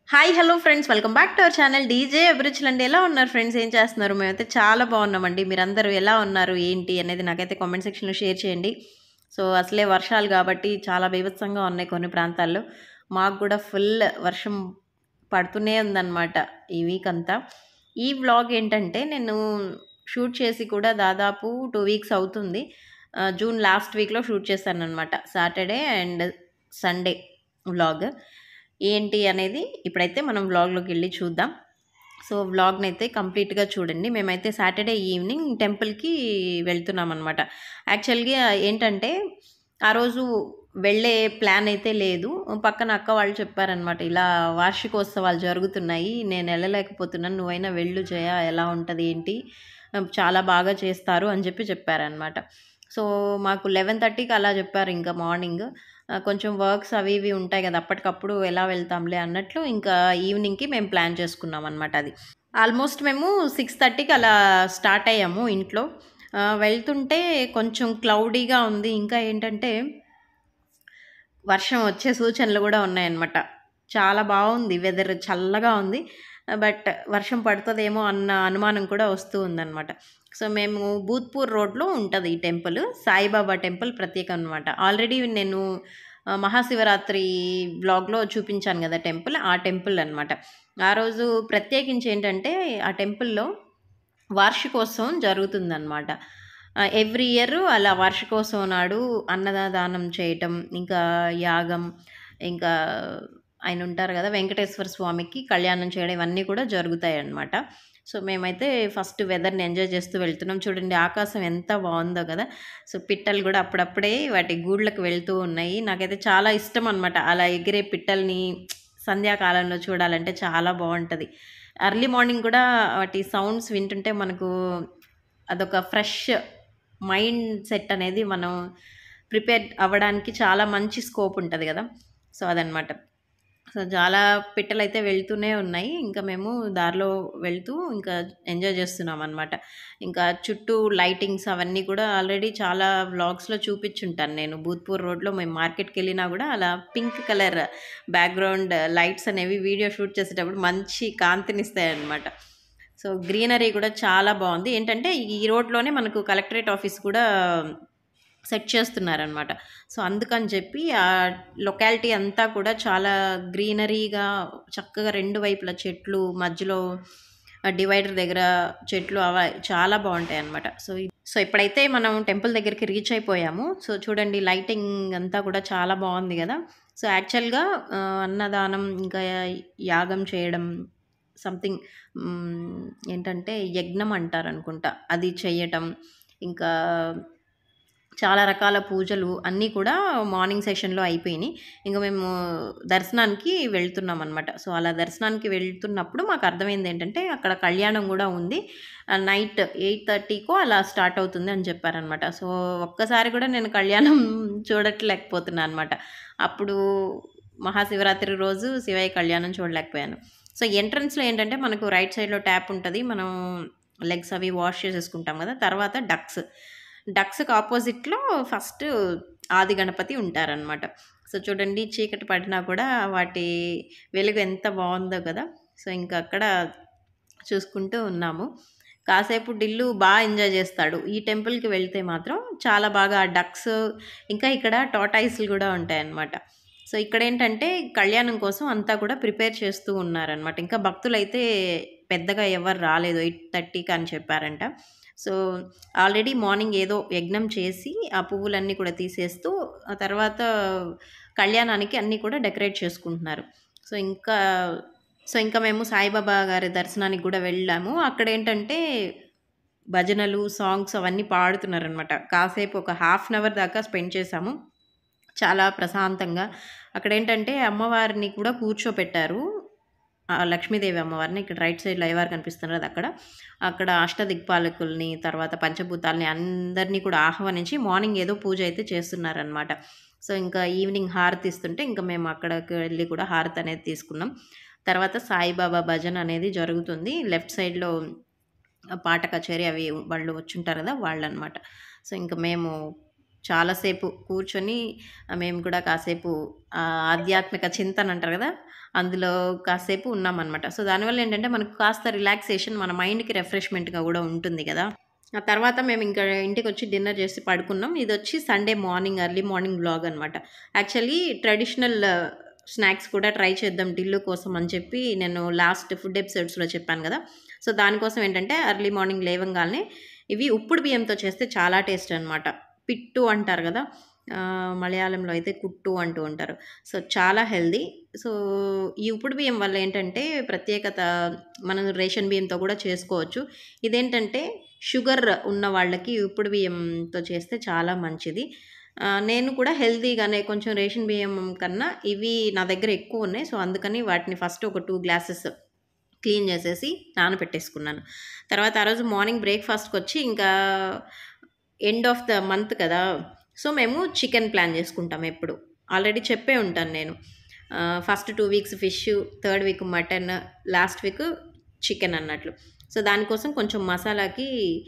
Hi hello friends, welcome back to our channel DJ అభిరుచులు అండి. ఎలా ఉన్నారు ఫ్రెండ్స్? ఏం చేస్తున్నారు? మేమైతే చాలా బాగున్నామండి. మీరందరూ ఎలా ఉన్నారు ఏంటి అనేది నాకైతే కామెంట్ సెక్షన్లో షేర్ చేయండి. సో అసలే వర్షాలు కాబట్టి చాలా బీభత్సంగా ఉన్నాయి కొన్ని ప్రాంతాల్లో. మాకు కూడా ఫుల్ వర్షం పడుతూనే ఉందన్నమాట ఈ వీక్ అంతా. ఈ వ్లాగ్ ఏంటంటే నేను షూట్ చేసి కూడా దాదాపు 2 వీక్స్ అవుతుంది. జూన్ లాస్ట్ వీక్లో షూట్ చేశాను అనమాట, సాటర్డే అండ్ సండే వ్లాగ్. ఏంటి అనేది ఇప్పుడైతే మనం వ్లాగ్లోకి వెళ్ళి చూద్దాం. సో వ్లాగ్ని అయితే కంప్లీట్గా చూడండి. మేమైతే సాటర్డే ఈవినింగ్ టెంపుల్కి వెళ్తున్నాం అనమాట. యాక్చువల్గా ఏంటంటే ఆ రోజు వెళ్ళే ప్లాన్ అయితే లేదు. పక్కన అక్క వాళ్ళు చెప్పారనమాట, ఇలా వార్షికోత్సవాలు జరుగుతున్నాయి, నేను వెళ్ళలేకపోతున్నాను, నువ్వైనా వెళ్ళు జయ, ఎలా ఉంటుంది ఏంటి, చాలా బాగా చేస్తారు అని చెప్పారనమాట. సో మాకు 11:30కి అలా చెప్పారు. ఇంకా మార్నింగ్ కొంచెం వర్క్స్ అవి ఇవి ఉంటాయి కదా, అప్పటికప్పుడు ఎలా వెళ్తాంలే అన్నట్లు ఇంకా ఈవినింగ్కి మేము ప్లాన్ చేసుకున్నాం అనమాట. అది ఆల్మోస్ట్ మేము 6:30కి అలా స్టార్ట్ అయ్యాము ఇంట్లో. వెళ్తుంటే కొంచెం క్లౌడీగా ఉంది. ఇంకా ఏంటంటే వర్షం వచ్చే సూచనలు కూడా ఉన్నాయన్నమాట. చాలా బాగుంది వెదర్, చల్లగా ఉంది. బట్ వర్షం పడుతుందేమో అన్న అనుమానం కూడా వస్తూ ఉందన్నమాట. సో మేము భూత్పూర్ రోడ్లో ఉంటుంది ఈ టెంపుల్, సాయిబాబా టెంపుల్ ప్రత్యేకం అనమాట. ఆల్రెడీ నేను మహాశివరాత్రి బ్లాగ్లో చూపించాను కదా టెంపుల్, ఆ టెంపుల్ అనమాట. ఆ రోజు ప్రత్యేకించి ఏంటంటే ఆ టెంపుల్లో వార్షికోత్సవం జరుగుతుందన్నమాట. ఎవ్రీ ఇయర్ అలా వార్షికోత్సవం నాడు అన్నదానం చేయటం, ఇంకా యాగం, ఇంకా ఆయన ఉంటారు కదా వెంకటేశ్వర స్వామికి కళ్యాణం చేయడం, ఇవన్నీ కూడా జరుగుతాయి అన్నమాట. సో మేమైతే ఫస్ట్ వెదర్ని ఎంజాయ్ చేస్తూ వెళ్తున్నాం. చూడండి ఆకాశం ఎంత బాగుందో కదా. సో పిట్టలు కూడా అప్పుడప్పుడే వాటి గూళ్ళకు వెళ్తూ ఉన్నాయి. నాకైతే చాలా ఇష్టం అనమాట అలా ఎగిరే పిట్టల్ని సంధ్యాకాలంలో చూడాలంటే చాలా బాగుంటుంది. ఎర్లీ మార్నింగ్ కూడా వాటి సౌండ్స్ వింటుంటే మనకు అదొక ఫ్రెష్ మైండ్ సెట్ అనేది మనం ప్రిపేర్ అవ్వడానికి చాలా మంచి స్కోప్ ఉంటుంది కదా. సో అదనమాట. సో చాలా పిట్టలు అయితే వెళ్తూనే ఉన్నాయి. ఇంకా మేము దారిలో వెళ్తూ ఇంకా ఎంజాయ్ చేస్తున్నాం అనమాట. ఇంకా చుట్టూ లైటింగ్స్ అవన్నీ కూడా ఆల్రెడీ చాలా వ్లాగ్స్లో చూపించుంటాను నేను. భూత్పూర్ రోడ్లో మేము మార్కెట్కి వెళ్ళినా కూడా అలా పింక్ కలర్ బ్యాక్గ్రౌండ్ లైట్స్ అనేవి వీడియో షూట్ చేసేటప్పుడు మంచి కాంతినిస్తాయి అన్నమాట. సో గ్రీనరీ కూడా చాలా బాగుంది. ఏంటంటే ఈ రోడ్లోనే మనకు కలెక్టరేట్ ఆఫీస్ కూడా సెట్ చేస్తున్నారనమాట. సో అందుకని చెప్పి ఆ లొకాలిటీ అంతా కూడా చాలా గ్రీనరీగా చక్కగా రెండు వైపుల చెట్లు, మధ్యలో డివైడర్ దగ్గర చెట్లు అవ చాలా బాగుంటాయి అన్నమాట. సో ఇప్పుడైతే మనం టెంపుల్ దగ్గరికి రీచ్ అయిపోయాము. సో చూడండి లైటింగ్ అంతా కూడా చాలా బాగుంది కదా. సో యాక్చువల్గా అన్నదానం ఇంకా యాగం చేయడం సంథింగ్ ఏంటంటే యజ్ఞం అంటారు అనుకుంటా, అది చేయటం, ఇంకా చాలా రకాల పూజలు అన్నీ కూడా మార్నింగ్ సెషన్లో అయిపోయినాయి. ఇంకా మేము దర్శనానికి వెళ్తున్నాం అనమాట. సో అలా దర్శనానికి వెళ్తున్నప్పుడు మాకు అర్థమైంది ఏంటంటే అక్కడ కళ్యాణం కూడా ఉంది, నైట్ 8:30కో అలా స్టార్ట్ అవుతుంది అని చెప్పారనమాట. సో ఒక్కసారి కూడా నేను కళ్యాణం చూడట్లేకపోతున్నాను అనమాట. అప్పుడు మహాశివరాత్రి రోజు శివయ్య కళ్యాణం చూడలేకపోయాను. సో ఎంట్రన్స్లో ఏంటంటే మనకు రైట్ సైడ్లో ట్యాప్ ఉంటుంది, మనం లెగ్స్ అవి వాష్ చేసేసుకుంటాం కదా. తర్వాత డక్స్కి ఆపోజిట్లో ఫస్ట్ ఆది గణపతి ఉంటారనమాట. సో చూడండి చీకటి పడినా కూడా వాటి వెలుగు ఎంత బాగుందో కదా. సో ఇంకా అక్కడ చూసుకుంటూ ఉన్నాము. కాసేపు డిల్లు బాగా ఎంజాయ్ చేస్తాడు. ఈ టెంపుల్కి వెళ్తే మాత్రం చాలా బాగా డక్స్, ఇంకా ఇక్కడ టాటాయిస్లు కూడా ఉంటాయన్నమాట. సో ఇక్కడ ఏంటంటే కళ్యాణం కోసం అంతా కూడా ప్రిపేర్ చేస్తూ ఉన్నారనమాట. ఇంకా భక్తులైతే పెద్దగా ఎవరు రాలేదు, 8:30కి అని చెప్పారంట. సో ఆల్రెడీ మార్నింగ్ ఏదో యజ్ఞం చేసి ఆ పువ్వులన్నీ కూడా తీసేస్తూ ఆ తర్వాత కళ్యాణానికి అన్నీ కూడా డెకరేట్ చేసుకుంటున్నారు. సో ఇంకా మేము సాయిబాబా గారి దర్శనానికి కూడా వెళ్ళాము. అక్కడ ఏంటంటే భజనలు, సాంగ్స్ అవన్నీ పాడుతున్నారనమాట. కాసేపు ఒక హాఫ్ అన్ అవర్ దాకా స్పెండ్ చేశాము చాలా ప్రశాంతంగా. అక్కడ ఏంటంటే అమ్మవారిని కూడా కూర్చోపెట్టారు, లక్ష్మీదేవి అమ్మవారిని. ఇక్కడ రైట్ సైడ్లో అయ్యవారు కనిపిస్తున్నారు అక్కడ అష్టదిక్పాలకుల్ని, తర్వాత పంచభూతాలని అందరినీ కూడా ఆహ్వానించి మార్నింగ్ ఏదో పూజ అయితే చేస్తున్నారనమాట. సో ఇంకా ఈవినింగ్ హారతి ఇస్తుంటే ఇంకా మేము అక్కడికి వెళ్ళి కూడా హారతి అనేది తీసుకున్నాం. తర్వాత సాయిబాబా భజన అనేది జరుగుతుంది. లెఫ్ట్ సైడ్లో పాట కచేరీ అవి వాళ్ళు వచ్చుంటారు కదా వాళ్ళు అనమాట. సో ఇంకా మేము చాలాసేపు కూర్చొని మేము కూడా కాసేపు ఆధ్యాత్మిక చింతన అంటారు కదా! అందులో కాసేపు ఉన్నామనమాట. సో, దానివల్ల ఏంటంటే మనకు కాస్త రిలాక్సేషన్ మన మైండ్‌కి రిఫ్రెష్‌మెంట్‌గా గూడా ఉంటుంది గదా! ఆ తర్వాత మేమింకా ఇంటికొచ్చి డిన్నర్ చేసి పడుకున్నాం. ఇదొచ్చి Sunday morning early morning vlog అనమాట. యాక్చువల్లీ ట్రెడిషనల్ స్నాక్స్ కూడా ట్రై చేద్దాం టిల్లు కోసం అని చెప్పి నేను లాస్ట్ ఫుడ్ ఎపిసోడ్స్‌లో చెప్పాను గదా! సో, దానికోసం ఏంటంటే ఎర్లీ మార్నింగ్ లేవంగాల్నే ఇవి ఉప్పుడు బియ్యంతో చేస్తే చాలా టేస్ట్ అనమాట. పిట్టు అంటారు గదా! మలయాళంలో అయితే కుట్టు అంటూ ఉంటారు. సో, చాలా హెల్తీ. సో, ఈ ఉప్పుడు బియ్యం వల్ల ఏంటంటే ప్రత్యేకత మనం రేషన్ బియ్యంతో కూడా చేసుకోవచ్చు. ఇదేంటంటే షుగర్ ఉన్న వాళ్ళకి ఉప్పుడు బియ్యంతో చేస్తే చాలా మంచిది. నేను కూడా హెల్తీగానే కొంచెం రేషన్ బియ్యం కన్నా ఇవి నా దగ్గర ఎక్కువున్నాయి. సో, అందుకని వాటిని ఫస్ట్ ఒక 2 గ్లాసెస్ క్లీన్ చేసేసి నానబెట్టేసుకున్నాను. తర్వాత ఆ రోజు మార్నింగ్ బ్రేక్‌ఫాస్ట్‌కొచ్చి ఇంకా ఎండ్ ఆఫ్ ద మంత్ కదా! సో, మేము చికెన్ ప్లాన్ చేసుకుంటాం ఎప్పుడు. ఆల్రెడీ చెప్పే ఉంటాను నేను. First 2 weeks fish, third week mutton, last week chicken అన్నట్లు. సో, దానికోసం కొంచెం మసాలాకి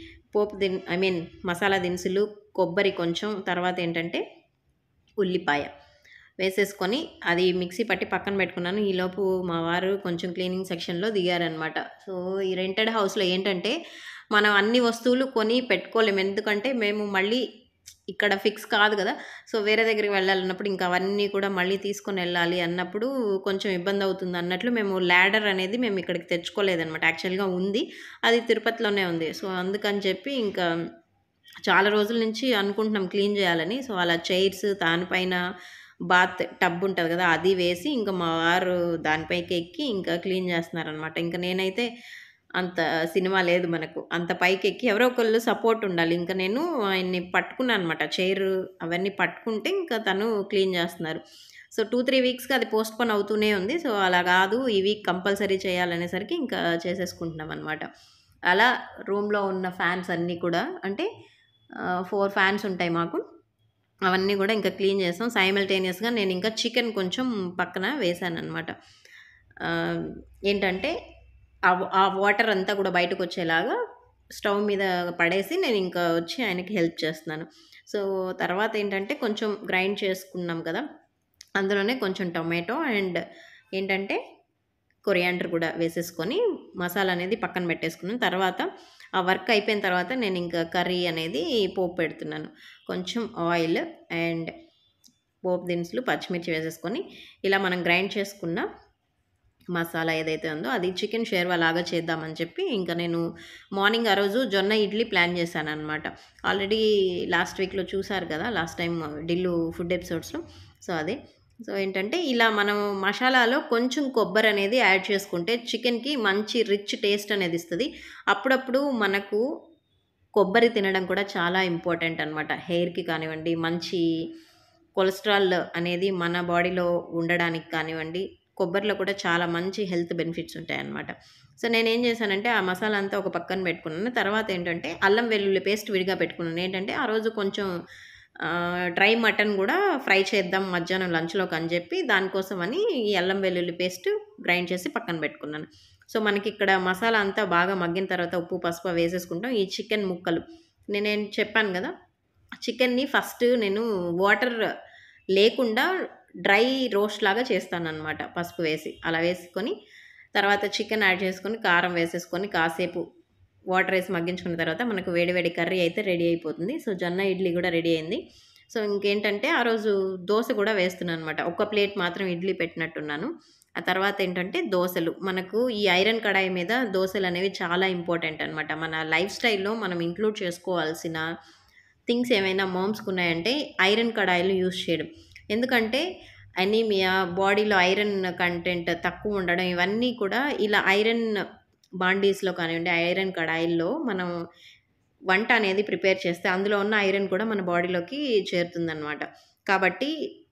మసాలా దినుసులు, కొబ్బరి కొంచెం, తర్వాతేంటంటే ఉల్లిపాయ వేసేసుకొని అది మిక్సీ పట్టి పక్కన పెట్టుకున్నాను. ఈలోపు మా వారు కొంచెం క్లీనింగ్ సెక్షన్‌లో దిగారనమాట. సో, ఈ రెంటెడ్ హౌస్‌లో ఏంటంటే, మనం అన్ని వస్తువులు కొని పెట్టుకోలేము. ఎందుకంటే, మేము మళ్ళీ ఇక్కడ ఫిక్స్ కాదు గదా! సో, వేరే దగ్గరికి వెళ్ళాలన్నప్పుడు ఇంకా అవన్నీ కూడా మళ్ళీ తీసుకొనెళ్ళాలి అన్నప్పుడు కొంచెం ఇబ్బందవుతుందన్నట్లు మేము ల్యాడర్ అనేది మేము ఇక్కడికి తెచ్చుకోలేదనమాట. యాక్చువల్‌గా ఉంది. అది తిరుపతిలోనే ఉంది. సో, అందుకని చెప్పి ఇంకా చాలా రోజుల నుంచి అనుకుంటున్నాం క్లీన్ జేయాలని. సో, అలా చైర్స్ దానిపైన బాత్ టబ్ ఉంటది గదా! అది వేసి ఇంక మా వారు దానిపైకెక్కి ఇంకా క్లీన్ జేస్తున్నారనమాట. ఇంక నేనైతే అంత సినిమా లేదు మనకు. అంత పైకెక్కి ఎవరో ఒకళ్ళు సపోర్ట్ ఉండాలి. ఇంక నేను ఆయన్ని పట్టుకున్నాననమాట. చైరు అవన్నీ పట్టుకుంటే ఇంకా తను క్లీన్ జేస్తున్నారు. సో, 2, 3 వీక్స్‌గా అది పోస్ట్‌పోన్ అవుతూనే ఉంది. సో, అలా గాదు ఈ వీక్ కంపల్సరీ చేయాలనేసరికి ఇంకా చేసేసుకుంటున్నామనమాట. అలా రూమ్‌లో ఉన్న ఫ్యాన్స్ అన్నీ కూడా అంటే 4 ఫ్యాన్స్ ఉంటాయి మాకు. అవన్నీ గూడా ఇంకా క్లీన్ చేసాం. సైమల్టేనియస్‌గా నేనింకా చికెన్ కొంచెం పక్కన వేశాననమాట. ఆహ్, ఏంటంటే ఆ వాటర్ అంతా కూడా బయటకొచ్చేలాగా స్టవ్ మీద పడేసి నేనింకా వచ్చి ఆయనకి హెల్ప్ చేస్తున్నాను. సో, తర్వాతేంటంటే కొంచెం గ్రైండ్ చేసుకున్నాం కదా! అందులోనే కొంచెం టొమాటో అండ్ ఏంటంటే కొరియాండర్ కూడా వేసేసుకొని మసాలా అనేది పక్కన పెట్టేసుకున్నాను. తర్వాత ఆ వర్క్ అయిపోయిన తర్వాత నేనింక కర్రీ అనేది పోపు పెడుతున్నాను. కొంచెం ఆయిల్ అండ్ పోపు దినుసులు, పచ్చిమిర్చి వేసేసుకొని ఇలా మనం గ్రైండ్ చేసుకున్న మసాలా ఏదైతే ఉందో అది చికెన్ షెర్వా లాగా చేద్దామని చెప్పి ఇంకా నేను మార్నింగ్ ఆ రోజు జొన్న ఇడ్లీ ప్లాన్ చేశాననమాట. ఆల్రెడీ లాస్ట్ వీక్‌లో చూసారు కదా! లాస్ట్ టైమ్ డిల్లు ఫుడ్ ఎపిసోడ్స్‌లో. సో, అదే. సో, ఏంటంటే ఇలా మనం మసాలాలో కొంచెం కొబ్బరనేది యాడ్ చేసుకుంటే చికెన్‌కి మంచి రిచ్ టేస్ట్ అనేది ఇస్తది. అప్పుడప్పుడు మనకు కొబ్బరి తినడం కూడా చాలా ఇంపార్టెంట్ అనమాట. హెయిర్‌కి కానివ్వండి, మంచి కొలెస్ట్రాల్ అనేది మన బాడీలో ఉండడానికి కానివ్వండి, కొబ్బరిలో కూడా చాలా మంచి హెల్త్ బెనిఫిట్స్ ఉంటాయన్నమాట. సో, నేనేం చేశానంటే ఆ మసాలా అంతా ఒక పక్కన పెట్టుకున్నాను. తర్వాత ఏంటంటే అల్లం వెల్లుల్లి పేస్ట్ విడిగా పెట్టుకున్నాను. ఏంటంటే ఆ రోజు కొంచెం డ్రై మటన్ గూడా ఫ్రై చేద్దాం మధ్యాహ్నం లంచ్‌లోకని జెప్పి దానికోసమని ఈ అల్లం వెల్లుల్లి పేస్ట్ గ్రైండ్ చేసి పక్కన పెట్టుకున్నాను. సో, మనకిక్కడ మసాలా అంతా బాగా మగ్గిన తర్వాత ఉప్పు, పసుపు వేసేసుకుంటాం. ఈ చికెన్ ముక్కలు నేనేం చెప్పాను గదా! చికెన్‌ని ఫస్ట్ నేను వాటర్ లేకుండా డ్రై రోస్ట్ లాగా చేస్తాననమాట పసుపు వేసి. అలా వేసుకొని తర్వాత చికెన్ యాడ్ చేసుకొని, కారం వేసేసుకొని కాసేపు వాటరేసి మగ్గించుకున్న తర్వాత మనకు వేడి వేడి కర్రీ అయితే రెడీ అయిపోతుంది. సో, జొన్న ఇడ్లీ గూడా రెడీ అయింది. సో, ఇంకేంటంటే ఆ రోజు దోస గూడా వేస్తున్నాననమాట. ఒక ప్లేట్ మాత్రం ఇడ్లీ పెట్టినట్టున్నాను. ఆ తర్వాతేంటంటే దోసలు. మనకు ఈ ఐరన్ కడాయి మీద దోసలనేవి చాలా ఇంపార్టెంట్ అనమాట. మన లైఫ్ స్టైల్‌లో మనం ఇంక్లూడ్ చేసుకోవాల్సిన థింగ్స్ ఏమైనా మామ్స్‌కున్నాయంటే ఐరన్ కడాయిలు యూజ్ చేయడం. ఎందుకంటే అనీమియా, బాడీలో ఐరన్ కంటెంట్ తక్కువ ఉండడం ఇవన్నీ కూడా ఇలా ఐరన్ బాండీస్‌లో కానివ్వండి, ఐరన్ కడాయిల్లో మనం వంట అనేది ప్రిపేర్ చేస్తే అందులో ఉన్న ఐరన్ కూడా మన బాడీలోకి చేరుతుందనమాట. కాబట్టి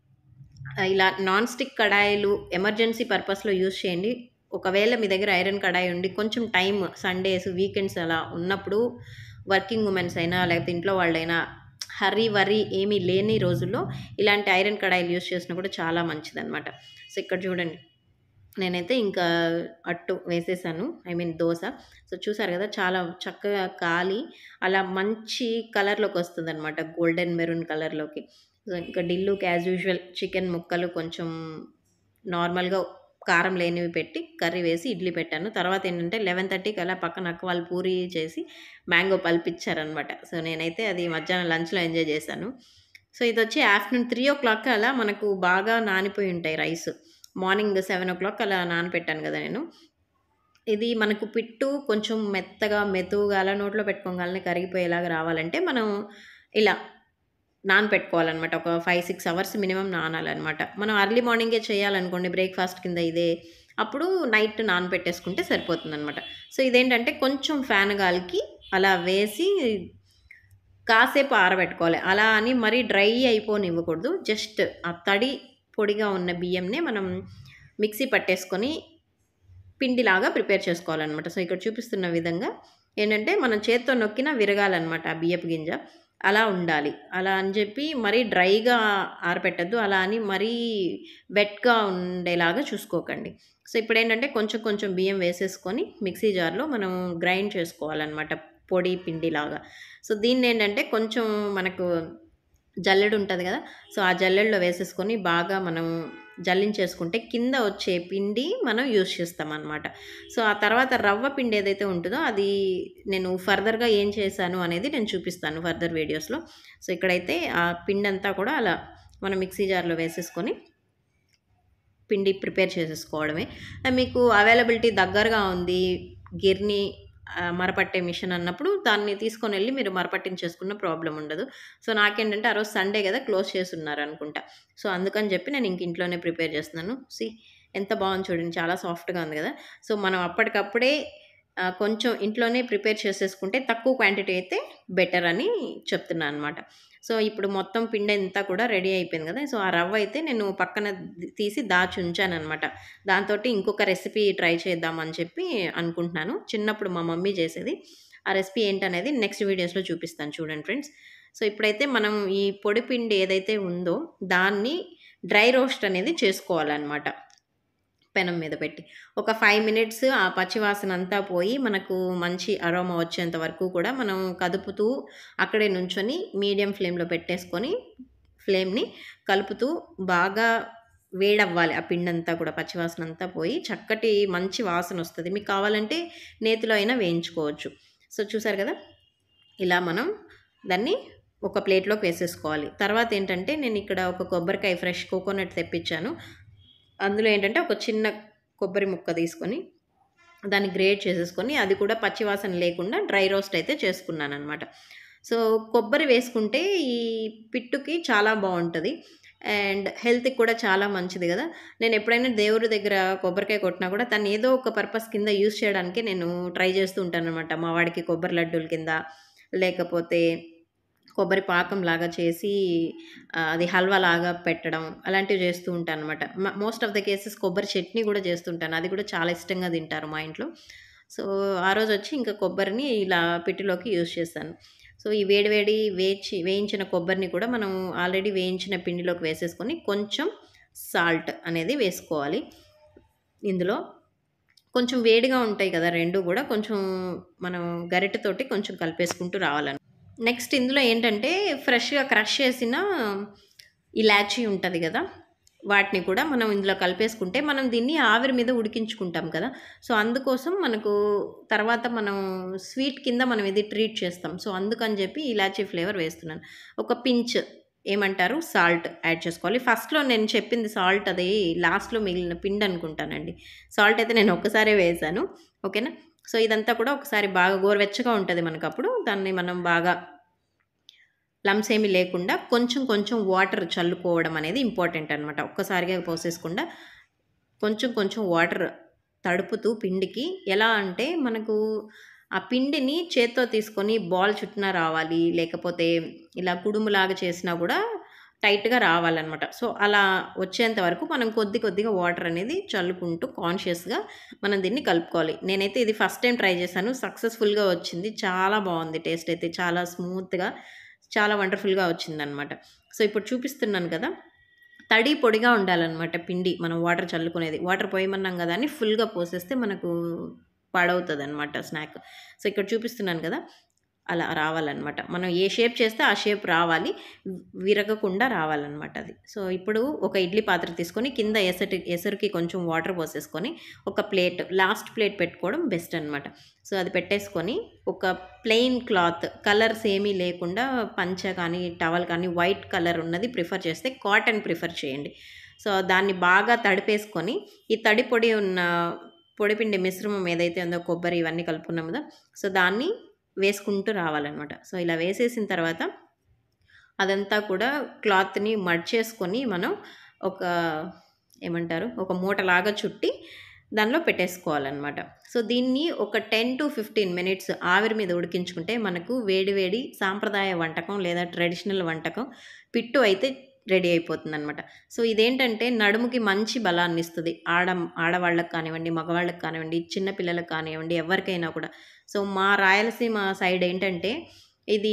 ఇలా నాన్ స్టిక్ కడాయిలు ఎమర్జెన్సీ పర్పస్‌లో యూజ్ చేయండి. ఒకవేళ మీ దగ్గర ఐరన్ కడాయి ఉండి కొంచెం టైమ్ సండేస్, వీకెండ్స్ అలా ఉన్నప్పుడు వర్కింగ్ వుమెన్స్ అయినా లేకపోతే ఇంట్లో వాళ్ళైనా హర్రీ, వర్రీ ఏమీ లేని రోజుల్లో ఇలాంటి ఐరన్ కడాయిలు యూజ్ చేసినా కూడా చాలా మంచిదనమాట. సో, ఇక్కడ చూడండి. నేనైతే ఇంకా అట్టు వేసేసాను. I mean dosa. సో, చూసారు గదా! చాలా చక్కగా కాలి అలా మంచి కలర్‌లోకొస్తుందనమాట. గోల్డెన్ మెరూన్ కలర్‌లోకి. సో, ఇంకా డిల్లుకి యాజ్ యూజువల్ చికెన్ ముక్కలు కొంచెం నార్మల్‌గా కారం లేనివి పెట్టి కర్రీ వేసి ఇడ్లీ పెట్టాను. తర్వాతేంటంటే 11:30కి అలా పక్కన అక్క వాళ్ళు పూరి చేసి మ్యాంగో పల్పిచ్చారనమాట. సో, నేనైతే అది మధ్యాహ్నం లంచ్‌లో ఎంజాయ్ చేశాను. సో, ఇదొచ్చి ఆఫ్టర్‌నూన్ 3:00 అలా మనకు బాగా నానిపోయి ఉంటాయి రైస్. మార్నింగ్ 7:00 అలా నానపెట్టాను గదా నేను. ఇది మనకు పిట్టు కొంచెం మెత్తగా, మెతువుగా అలా నోట్లో పెట్టుకోగానే కరిగిపోయేలాగా రావాలంటే మనం ఇలా నానపెట్టుకోవాలనమాట. ఒక 5, 6 అవర్స్ మినిమమ్ నానాలనమాట. మనం ఎర్లీ మార్నింగే చేయాలనుకోండి బ్రేక్‌ఫాస్ట్ కింద ఇదే, అప్పుడు నైట్ నానపెట్టేసుకుంటే సరిపోతుందనమాట. సో, ఇదేంటంటే కొంచెం ఫ్యాన్ గాలికి అలా వేసి కాసేపు ఆరబెట్టుకోవాలి. అలా అని మరీ డ్రై అయిపోనివ్వకూడదు. జస్ట్ ఆ తడి పొడిగా ఉన్న బియ్యంనే మనం మిక్సీ పట్టేసుకొని పిండిలాగా ప్రిపేర్ చేసుకోవాలనమాట. సో, ఇక్కడ చూపిస్తున్న విధంగా ఏంటంటే, మనం చేత్తో నొక్కినా విరగాలనమాట ఆ బియ్యపు గింజ. అలా ఉండాలి. అలా అని చెప్పి మరీ డ్రైగా ఆరపెట్టొద్దు. అలా అని మరీ వెట్‌గా ఉండేలాగా చూసుకోకండి. సో, ఇప్పుడేంటంటే కొంచెం కొంచెం బియ్యం వేసేసుకొని మిక్సీ జార్‌లో మనం గ్రైండ్ చేసుకోవాలనమాట పొడి పిండిలాగా. సో, దీన్నేంటంటే కొంచెం మనకు జల్లెడ ఉంటది గదా! సో, ఆ జల్లెడలో వేసేసుకొని బాగా మనం జల్లించేసుకుంటే కింద వచ్చే పిండి మనం యూజ్ చేస్తామనమాట. సో, ఆ తర్వాత రవ్వ పిండి ఏదైతే ఉంటదో అది నేను ఫర్దర్‌గా ఏం చేశాను అనేది నేను చూపిస్తాను ఫర్దర్ వీడియోస్‌లో. సో, ఇక్కడైతే ఆ పిండంతా కూడా అలా మనం మిక్సీ జార్‌లో వేసేసుకొని పిండి ప్రిపేర్ చేసేసుకోవడమే. మీకు అవైలబిలిటీ దగ్గరగా ఉంది. గిర్నీ మరపట్టే మిషన్ అన్నప్పుడు దాన్ని తీసుకొనెళ్ళి మీరు మరపట్టించేసుకున్న ప్రాబ్లమ్ ఉండదు. సో, నాకేంటంటే ఆ రోజు సండే గదా! క్లోజ్ చేసున్నారనుకుంటా. సో, అందుకని జెప్పి నేను ఇంక ఇంట్లోనే ప్రిపేర్ చేస్తున్నాను. ఎంత బావుంది చూడండి. చాలా సాఫ్ట్‌గా ఉంది గదా! సో, మనం అప్పటికప్పుడే కొంచెం ఇంట్లోనే ప్రిపేర్ చేసేసుకుంటే తక్కువ క్వాంటిటీ అయితే బెటర్ అని చెప్తున్నా అనమాట. సో, ఇప్పుడు మొత్తం పిండంతా కూడా రెడీ అయిపోయింది గదా! సో, ఆ రవ్వ అయితే నేను పక్కన తీసి దాచుంచాననమాట. దాంతోటి ఇంకొక రెసిపీ ట్రై చేద్దాం అని చెప్పి అనుకుంటున్నాను. చిన్నప్పుడు మా మమ్మీ చేసేది. ఆ రెసిపీ ఏంటనేది నెక్స్ట్ వీడియోస్‌లో చూపిస్తాను చూడండి ఫ్రెండ్స్. సో, ఇప్పుడైతే మనం ఈ పొడి పిండి ఏదైతే ఉందో దాన్ని డ్రై రోస్ట్ అనేది చేసుకోవాలనమాట. పెనం మీద పెట్టి. ఒక 5 మినిట్స్ ఆ పచ్చి వాసనంతా పోయి మనకు మంచి అరోమా వచ్చేంత వరకు కూడా మనం కదుపుతూ అక్కడే నుంచొని మీడియం ఫ్లేమ్‌లో పెట్టేసుకొని ఫ్లేమ్‌ని కలుపుతూ బాగా వేడవ్వాలి ఆ పిండంతా కూడా పచ్చి వాసనంతా పోయి చక్కటి మంచి వాసనొస్తది. మీకు కావాలంటే నేతిలో అయినా వేయించుకోవచ్చు. సో, చూసారు గదా! ఇలా మనం దాన్ని ఒక ప్లేట్‌లోకి వేసేసుకోవాలి. తర్వాతేంటంటే నేనిక్కడ ఒక కొబ్బరికాయ ఫ్రెష్ కోకోనట్ తెప్పించాను. అందులో ఏంటంటే ఒక చిన్న కొబ్బరి ముక్క తీసుకొని దాన్ని గ్రేట్ చేసేసుకొని అది కూడా పచ్చి వాసన లేకుండా డ్రై రోస్ట్ అయితే చేసుకున్నాననమాట. సో, కొబ్బరి వేసుకుంటే ఈ పిట్టుకి చాలా బావుంటది. అండ్ హెల్త్‌కి కూడా చాలా మంచిది గదా! నేనెప్పుడైనా దేవుడి దగ్గర కొబ్బరికాయ కొట్టినా కూడా దాన్ని ఏదో ఒక పర్పస్ కింద యూజ్ చేయడానికి నేను ట్రై చేస్తూ ఉంటాననమాట. మా వాడికి కొబ్బరి లడ్డూల కింద, లేకపోతే కొబ్బరి పాకంలాగా చేసి అది హల్వాలాగా పెట్టడం అలాంటివి చేస్తూ ఉంటాననమాట. మోస్ట్ ఆఫ్ ద కేసెస్ కొబ్బరి చట్నీ గూడా చేస్తుంటాను. అది కూడా చాలా ఇష్టంగా తింటారు మా ఇంట్లో. సో, ఆ రోజొచ్చి ఇంకా కొబ్బరిని ఇలా పిట్టిలోకి యూజ్ చేశాను. సో, ఈ వేడి వేడి వేయించిన కొబ్బరిని కూడా మనం ఆల్రెడీ వేయించిన పిండిలోకి వేసేసుకొని కొంచెం సాల్ట్ అనేది వేసుకోవాలి. ఇందులో కొంచెం వేడిగా ఉంటాయి కదా! 2 గూడా కొంచెం మనం గరిటెతోటి కొంచెం కలిపేసుకుంటూ రావాలనమాట. నెక్స్ట్ ఇందులో ఏంటంటే ఫ్రెష్‌గా క్రష్ చేసిన ఇలాచీ ఉంటది గదా! వాటిని కూడా మనం ఇందులో కలిపేసుకుంటే మనం దీన్ని ఆవిరి మీద ఉడికించుకుంటాం కదా! సో, అందుకోసం మనకు తర్వాత మనం స్వీట్ కింద మనం ఇది ట్రీట్ చేస్తాం. సో, అందుకని జెప్పి ఇలాచీ ఫ్లేవర్ వేస్తున్నాను. ఒక పించ్ ఏమంటారు సాల్ట్ యాడ్ చేసుకోవాలి. ఫస్ట్‌లో నేను చెప్పింది సాల్ట్ అది లాస్ట్‌లో మిగిలిన పిండనుకుంటానండి. సాల్ట్ అయితే నేను ఒక్కసారే వేశాను. ఓకేనా? సో, ఇదంతా కూడా ఒకసారి బాగా గోరువెచ్చగా ఉంటది మనకప్పుడు. దాన్ని మనం బాగా లమ్స్ ఏమీ లేకుండా కొంచెం కొంచెం వాటర్ చల్లుకోవడం అనేది ఇంపార్టెంట్ అనమాట. ఒక్కసారిగా పోసేయకుండా కొంచెం కొంచెం వాటర్ తడుపుతూ పిండికి ఎలా అంటే మనకు ఆ పిండిని చేత్తో తీసుకొని బాల్ చుట్టినా రావాలి. లేకపోతే ఇలా కుడుములాగా చేసినా కూడా టైట్‌గా రావాలనమాట. సో, అలా వచ్చేంత వరకు మనం కొద్ది కొద్దిగా వాటర్ అనేది చల్లుకుంటూ కాన్షియస్‌గా మనం దీన్ని కలుపుకోవాలి. నేనైతే ఇది ఫస్ట్ టైమ్ ట్రై చేశాను. సక్సెస్‌ఫుల్‌గా వచ్చింది. చాలా బావుంది టేస్ట్ అయితే. చాలా స్మూత్‌గా చాలా వండర్‌ఫుల్‌గా వచ్చిందనమాట. సో, ఇప్పుడు చూపిస్తున్నాను కదా! తడి పొడిగా ఉండాలన్నమాట పిండి. మనం వాటర్ చల్లుకునేది. వాటర్ పోయమన్నాం కదా అని ఫుల్‌గా పోసేస్తే మనకు పాడవుతదనమాట స్నాక్. సో, ఇక్కడ చూపిస్తున్నాను కదా! అలా రావాలనమాట. మనం ఏ షేప్ చేస్తే ఆ షేప్ రావాలి. విరగకుండా రావాలనమాట అది. సో, ఇప్పుడు ఒక ఇడ్లీ పాత్ర తీసుకొని కింద ఎసరుకి కొంచెం వాటర్ పోసేసుకొని ఒక ప్లేట్, లాస్ట్ ప్లేట్ పెట్టుకోవడం బెస్ట్ అనమాట. సో, అది పెట్టేసుకొని ఒక ప్లెయిన్ క్లాత్ కలర్స్ ఏమీ లేకుండా పంచ కానీ, టవల్ కానీ వైట్ కలర్ ఉన్నది ప్రిఫర్ చేస్తే కాటన్ ప్రిఫర్ చేయండి. సో, దాన్ని బాగా తడిపేసుకొని ఈ తడి పొడి ఉన్న పొడిపిండి మిశ్రమం ఏదైతే ఉందో కొబ్బరి ఇవన్నీ కలుపుకున్నాం కదా! సో, దాన్ని వేసుకుంటూ రావాలనమాట. సో, ఇలా వేసేసిన తర్వాత అదంతా కూడా క్లాత్‌ని మడిచేసుకొని మనం ఒక ఏమంటారు? ఒక మూటలాగా చుట్టి దానిలో పెట్టేసుకోవాలనమాట. సో, దీన్ని ఒక 10-15 మినిట్స్ ఆవిరి మీద ఉడికించుకుంటే మనకు వేడి వేడి సాంప్రదాయ వంటకం లేదా ట్రెడిషనల్ వంటకం పిట్టు అయితే రెడీ అయిపోతుందనమాట. సో, ఇదేంటంటే నడుముకి మంచి బలాన్నిస్తది. ఆడవాళ్ళకి కానివ్వండి, మగవాళ్ళకి కానివ్వండి, చిన్న పిల్లలకి కానివ్వండి, ఎవరికైనా కూడా. సో, మా రాయలసీమ సైడ్ ఏంటంటే ఇది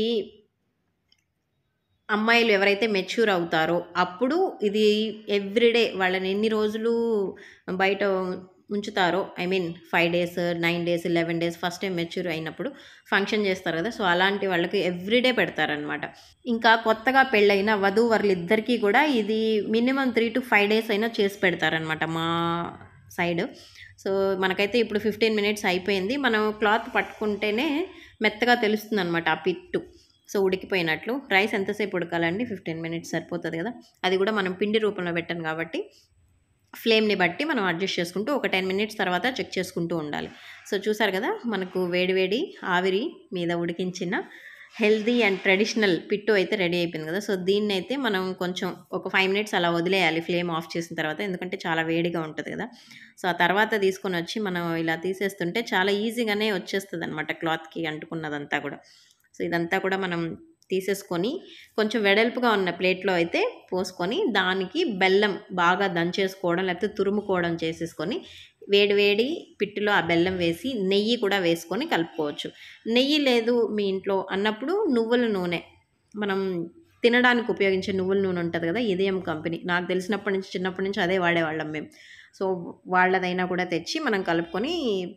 అమ్మాయిలు ఎవరైతే మెచ్యూర్ అవుతారో అప్పుడు ఇది ఎవ్రీడే వాళ్ళని ఎన్ని రోజులు బయట ఉంచుతారో, I mean 5 days, 9 days, 11 days first time mature అయినప్పుడు ఫంక్షన్ చేస్తారు కదా! సో, అలాంటి వాళ్ళకి ఎవ్రీడే పెడతారనమాట. ఇంకా కొత్తగా పెళ్ళైన వధూవరులిద్దరికీ కూడా ఇది మినిమమ్ 3-5 డేస్ అయినా చేసి పెడతారనమాట మా సైడ్. సో, మనకైతే ఇప్పుడు 15 మినిట్స్ అయిపోయింది. మనం క్లాత్ పట్టుకుంటేనే మెత్తగా తెలుస్తుందనమాట ఆ పిట్టు. సో, ఉడికిపోయినట్లు. రైస్ ఎంతసేపు ఉడకాలండి? 15 మినిట్స్ సరిపోతది కదా! అది కూడా మనం పిండి రూపంలో పెట్టాం కాబట్టి ఫ్లేమ్‌ని బట్టి మనం అడ్జస్ట్ చేసుకుంటూ ఒక 10 మినిట్స్ తర్వాత చెక్ చేసుకుంటూ ఉండాలి. సో, చూసారు కదా! మనకు వేడి వేడి ఆవిరి మీద ఉడికించిన హెల్తీ అండ్ ట్రెడిషనల్ పిట్టు అయితే రెడీ అయిపోయింది కదా! సో, దీన్నైతే మనం కొంచెం ఒక 5 మినిట్స్ అలా వదిలేయాలి ఫ్లేమ్ ఆఫ్ చేసిన తర్వాత. ఎందుకంటే చాలా వేడిగా ఉంటది కదా! సో, ఆ తర్వాత తీసుకొనొచ్చి మనం ఇలా తీసేస్తుంటే చాలా ఈజీగానే వచ్చేస్తదనమాట క్లాత్‌కి అంటుకున్నదంతా కూడా. సో, ఇదంతా కూడా మనం తీసేసుకొని కొంచెం వెడల్పుగా ఉన్న ప్లేట్‌లో అయితే పోసుకొని దానికి బెల్లం బాగా దంచేసుకోవడం లేకపోతే తురుముకోవడం చేసేసుకొని వేడి వేడి పిట్టులో ఆ బెల్లం వేసి నెయ్యి కూడా వేసుకొని కలుపుకోవచ్చు. నెయ్యి లేదు మీ ఇంట్లో అన్నప్పుడు నువ్వుల నూనె మనం తినడానికి ఉపయోగించే నువ్వుల నూనె ఉంటది కదా! ఇదేం కంపెనీ. నాకు తెలిసినప్పటి నుంచి చిన్నప్పటి నుంచి అదే వాడేవాళ్ళం మేము. సో, వాళ్ళదైనా కూడా తెచ్చి మనం కలుపుకొని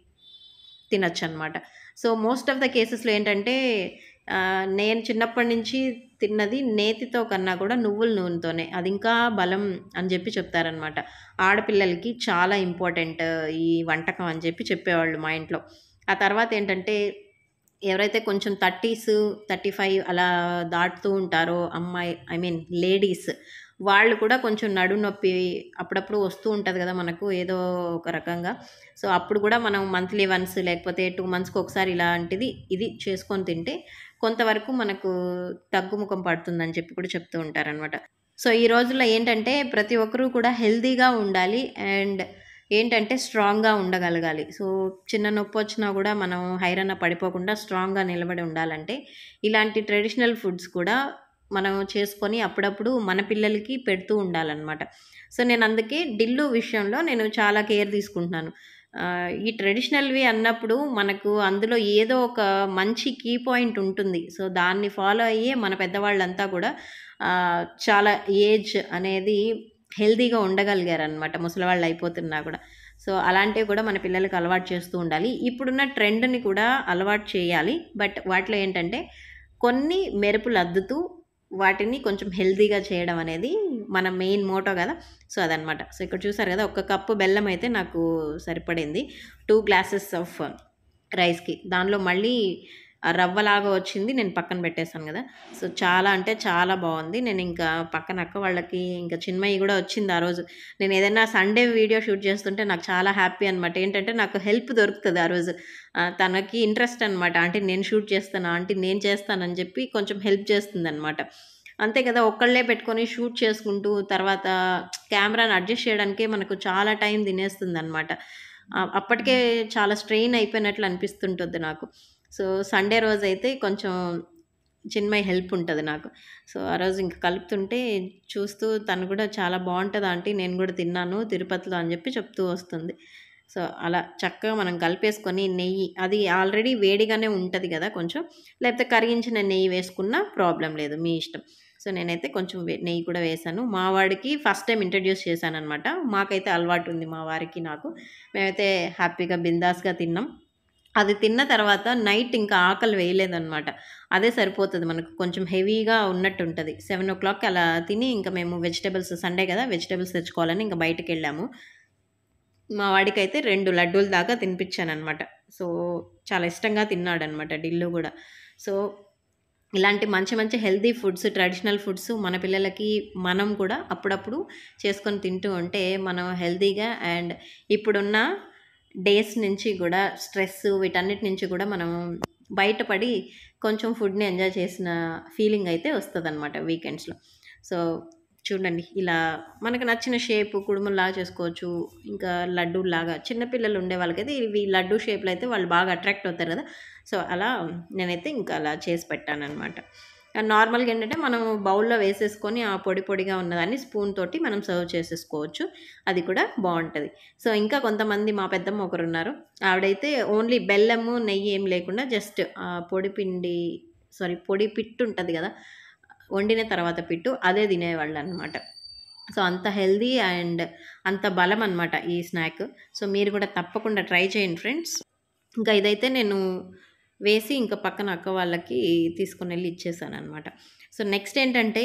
తినొచ్చనమాట. సో, మోస్ట్ ఆఫ్ ద కేసెస్‌లో ఏంటంటే నేను చిన్నప్పటి నుంచి తిన్నది నేతితో కన్నా కూడా నువ్వుల నూనెతోనే. అది ఇంకా బలం అని జెప్పి చెప్తారనమాట. ఆడపిల్లలకి చాలా ఇంపార్టెంట్ ఈ వంటకం అని జెప్పి చెప్పేవాళ్ళు మా ఇంట్లో. ఆ తర్వాతేంటంటే ఎవరైతే కొంచెం 30స్, 35 అలా దాటుతూ ఉంటారో అమ్మాయి ఐ మీన్ లేడీస్ వాళ్ళు కూడా కొంచెం నడుము నొప్పి అప్పుడప్పుడు వస్తూ ఉంటది గదా! మనకు ఏదో ఒక రకంగా. సో, అప్పుడు గూడా మనం మంత్లీ వన్స్ లేకపోతే 2 మంత్స్‌కి ఒకసారి ఇలాంటిది ఇది చేసుకొని తింటే కొంతవరకు మనకు తగ్గుముఖం పడుతుందని చెప్పి కూడా చెప్తూ ఉంటారనమాట. సో, ఈ రోజుల్లో ఏంటంటే ప్రతి ఒక్కరు కూడా హెల్తీగా ఉండాలి. అండ్ ఏంటంటే స్ట్రాంగ్‌గా ఉండగలగాలి. సో, చిన్న నొప్పొచ్చినా గూడా మనం హైరానా పడిపోకుండా స్ట్రాంగ్‌గా నిలబడి ఉండాలంటే ఇలాంటి ట్రెడిషనల్ ఫుడ్స్ కూడా మనం చేసుకొని అప్పుడప్పుడు మన పిల్లలకి పెడుతూ ఉండాలనమాట. సో, నేను అందుకే డిల్లు విషయంలో నేను చాలా కేర్ తీసుకుంటున్నాను. ఈ ట్రెడిషనల్‌వి అన్నప్పుడు మనకు అందులో ఏదో ఒక మంచి కీ పాయింట్ ఉంటుంది. సో, దాన్ని ఫాలో అయ్యే మన పెద్దవాళ్ళంతా కూడా చాలా ఏజ్ అనేది హెల్తీగా ఉండగలిగారనమాట ముసలివాళ్ళు అయిపోతున్నా కూడా. సో, అలాంటివి కూడా మన పిల్లలకి అలవాటు చేస్తూ ఉండాలి. ఇప్పుడున్న ట్రెండ్‌ని కూడా అలవాటు చేయాలి. బట్ వాటిలో ఏంటంటే కొన్ని మెరుపులద్దుతూ వాటిని కొంచెం హెల్తీగా చేయడం అనేది మన మెయిన్ మోటో గదా! సో, అదనమాట. సో, ఇక్కడ చూసారు గదా! ఒక కప్పు బెల్లం అయితే నాకు సరిపడింది. 2 గ్లాసెస్ ఆఫ్ రైస్‌కి. దానిలో మళ్ళీ రవ్వలాగా వచ్చింది. నేను పక్కన పెట్టేసాను గదా! సో, చాలా అంటే చాలా బావుంది. నేనింకా పక్కన అక్క వాళ్ళకి ఇంకా చిన్మయి గూడా వచ్చింది ఆ రోజు. నేనేదైనా సండే వీడియో షూట్ చేస్తుంటే నాకు చాలా హ్యాపీ అనమాట. ఏంటంటే నాకు హెల్ప్ దొరుకుతది ఆ రోజు. తనకి ఇంట్రెస్ట్ అనమాట. ఆంటీ నేను షూట్ చేస్తాను, ఆంటీ నేను చేస్తానని చెప్పి కొంచెం హెల్ప్ చేస్తుందనమాట. అంతే కదా! ఒక్కళ్ళే పెట్టుకొని షూట్ చేసుకుంటూ తర్వాత కెమెరాని అడ్జస్ట్ చేయడానికే మనకు చాలా టైం తినేస్తుందనమాట. అప్పటికే చాలా స్ట్రెయిన్ అయిపోయినట్లు అనిపిస్తుంటుంది నాకు. సో, సండే రోజైతే కొంచెం చిన్మయి హెల్ప్ ఉంటది నాకు. సో, ఆ రోజు ఇంక కలుపుతుంటే చూస్తూ తను కూడా చాలా బావుంటది ఆంటీ నేను గూడా తిన్నాను తిరుపతిలో అని జెప్పి చెప్తూ వస్తుంది. సో, అలా చక్కగా మనం కలిపేసుకొని నెయ్యి అది ఆల్రెడీ వేడిగానే ఉంటది గదా కొంచెం. లేకపోతే కరిగించిన నెయ్యి వేసుకున్నా ప్రాబ్లమ్ లేదు మీ ఇష్టం. సో నేనైతే కొంచెం నెయ్యి కూడా వేశాను. మా వాడికి ఫస్ట్ టైం ఇంట్రడ్యూస్ చేశాననమాట. మాకైతే అలవాటు ఉంది మా వారికి నాకు. మేమైతే హ్యాపీగా బిందాస్‌గా తిన్నాం. అది తిన్న తర్వాత నైట్ ఇంకా ఆకలి వేయలేదనమాట. అదే సరిపోతది మనకు కొంచెం హెవీగా ఉన్నట్టుంటది. 7:00కి అలా తిని ఇంక మేము వెజిటబుల్స్ సండే కదా! వెజిటబుల్స్ తెచ్చుకోవాలని ఇంక బయటికెళ్ళాము. మా వాడికైతే 2 లడ్డూల దాకా తినిపిచ్చాననమాట. సో, చాలా ఇష్టంగా తిన్నాడనమాట డిల్లు గూడా. సో, ఇలాంటి మంచి మంచి హెల్తీ ఫుడ్స్, ట్రెడిషనల్ ఫుడ్స్ మన పిల్లలకి మనం కూడా అప్పుడప్పుడు చేసుకొని తింటూ ఉంటే మనం హెల్తీగా అండ్ ఇప్పుడున్న డేస్ నుంచి గూడా స్ట్రెస్ వీటన్నిటి నుంచి కూడా మనం బయటపడి కొంచెం ఫుడ్‌ని ఎంజాయ్ చేసిన ఫీలింగ్ అయితే వస్తదనమాట వీకెండ్స్‌లో. సో, చూడండి ఇలా మనకు నచ్చిన షేపు కుడుముల్లాగా చేసుకోవచ్చు. ఇంకా లడ్డూల్లాగా చిన్న పిల్లలు ఉండే వాళ్ళకైతే ఇవి లడ్డూ షేప్‌లో అయితే వాళ్ళు బాగా అట్రాక్ట్ అవుతారు గదా! సో, అలా నేనైతే ఇంకా అలా చేసి పెట్టాననమాట. నార్మల్‌గా ఏంటంటే మనం బౌల్‌లో వేసేసుకొని ఆ పొడి పొడిగా ఉన్నదాన్ని స్పూన్ తోటి మనం సర్వ్ చేసేసుకోవచ్చు. అది కూడా బావుంటది. సో, ఇంకా కొంతమంది మా పెద్దమ్మ ఒకరున్నారు. ఆవిడైతే ఓన్లీ బెల్లము, నెయ్యి ఏం లేకుండా జస్ట్ పొడి పిండి పొడి పిట్టు ఉంటది గదా! వండిన తర్వాత పిట్టు అదే తినేవాళ్ళనమాట. సో, అంత హెల్తీ అండ్ అంత బలమనమాట ఈ స్నాక్. సో, మీరు కూడా తప్పకుండా ట్రై చేయండి ఫ్రెండ్స్. ఇంకా ఇదైతే నేను వేసి ఇంకా పక్కన అక్క వాళ్ళకి తీసుకొనెళ్ళి ఇచ్చేసాననమాట. సో, నెక్స్ట్ ఏంటంటే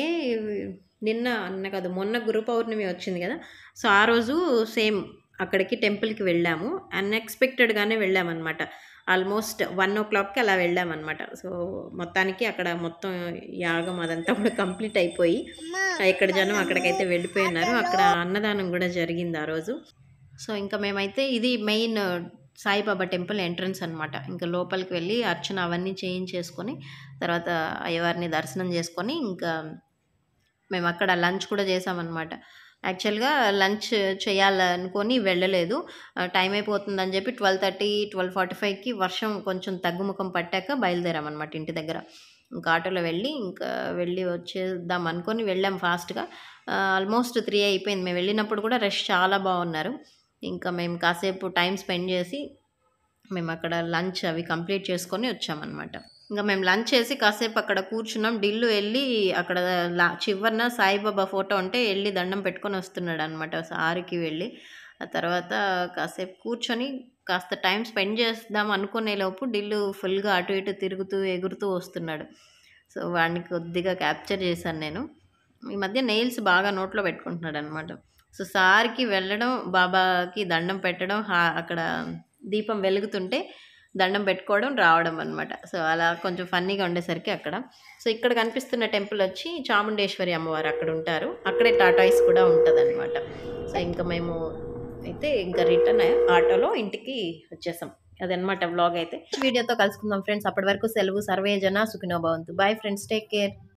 నిన్న కాదు మొన్న గురు పౌర్ణమి వచ్చింది గదా! సో, ఆ రోజు సేమ్ అక్కడికి టెంపుల్‌కి వెళ్ళాము. అన్‌ఎక్స్‌పెక్టెడ్‌గానే వెళ్ళామనమాట. ఆల్మోస్ట్ 1:00కి అలా వెళ్ళామనమాట. సో, మొత్తానికి అక్కడ మొత్తం యాగం అదంతా కూడా కంప్లీట్ అయిపోయి ఎక్కడ జనం అక్కడికైతే వెళ్ళిపోయున్నారు. అక్కడ అన్నదానం గూడా జరిగింది ఆ రోజు. సో, ఇంకా మేమైతే ఇది మెయిన్ సాయిబాబా టెంపుల్ ఎంట్రన్స్ అనమాట. ఇంకా లోపలికి వెళ్ళి అర్చన అవన్నీ చేయించేసుకొని, తర్వాత అయ్యవారిని దర్శనం చేసుకొని, ఇంకా మేమక్కడ లంచ్ కూడా చేశామనమాట. యాక్చువల్‌గా లంచ్ చేయాలనుకోని వెళ్ళలేదు. టైం అయిపోతుందని చెప్పి 12:30, 12:45కి వర్షం కొంచెం తగ్గుముఖం పట్టాక బయలుదేరామనమాట ఇంటి దగ్గర. ఇంకా ఆటోలో వెళ్ళి, ఇంకా వెళ్ళి వచ్చేద్దాం అనుకోని వెళ్ళాం ఫాస్ట్‌గా. ఆల్మోస్ట్ 3 అయిపోయింది. మేము వెళ్ళినప్పుడు కూడా రష్ చాలా బాగున్నారు. ఇంకా మేము కాసేపు టైం స్పెండ్ చేసి, మేమక్కడ లంచ్ అవి కంప్లీట్ చేసుకొని వచ్చామనమాట. ఇంక మేము లంచ్ చేసి కాసేపు అక్కడ కూర్చున్నాం. డిల్లు ఎళ్ళి అక్కడ చివరన సాయిబాబా ఫోటో ఉంటే ఎళ్ళి దండం పెట్టుకొని వస్తున్నాడనమాట ఆరుకి వెళ్ళి. ఆ తర్వాత కాసేపు కూర్చొని కాస్త టైం స్పెండ్ చేద్దాం అనుకునేలోపు డిల్లు ఫుల్‌గా అటు ఇటు తిరుగుతూ, ఎగురుతూ వస్తున్నాడు. సో, వాడిని కొద్దిగా క్యాప్చర్ చేశాను నేను. ఈ మధ్య నెయిల్స్ బాగా నోట్లో పెట్టుకుంటున్నాడనమాట. సో, సార్‌కి వెళ్ళడం, బాబాకి దండం పెట్టడం, అక్కడ దీపం వెలుగుతుంటే దండం పెట్టుకోవడం, రావడం అనమాట. సో, అలా కొంచెం ఫన్నీగా ఉండేసరికి అక్కడ. సో, ఇక్కడ కనిపిస్తున్న టెంపుల్ వచ్చి చాముండేశ్వరి అమ్మవారు అక్కడుంటారు. అక్కడే టాటాయిస్ కూడా ఉంటదనమాట. సో, ఇంకా మేము అయితే ఇంకా రిటర్న్ ఆటోలో ఇంటికి వచ్చేసాం. అదనమాట వ్లాగ్ అయితే. వీడియోతో కలుసుకుందాం ఫ్రెండ్స్. అప్పటి వరకు సెలవు. సర్వే జన సుఖినో భవంతు. Bye friends. Take care.